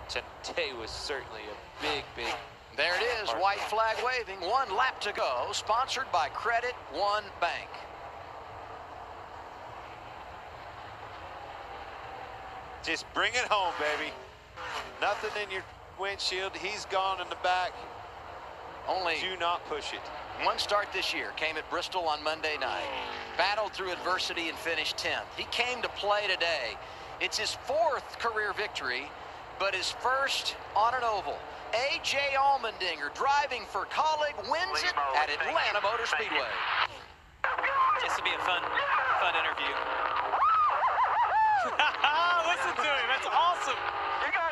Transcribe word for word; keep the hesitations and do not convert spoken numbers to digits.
Today was certainly a big, big. There it is, white flag waving. One lap to go, sponsored by Credit One Bank. Just bring it home, baby. Nothing in your windshield. He's gone in the back. Only do not push it. One start this year came at Bristol on Monday night. Battled through adversity and finished tenth. He came to play today. It's his fourth career victory, but his first on an oval. A J Allmendiger driving for Colleague wins it at Atlanta Motor Speedway. This will be a fun, fun interview. Listen to him. That's awesome. You guys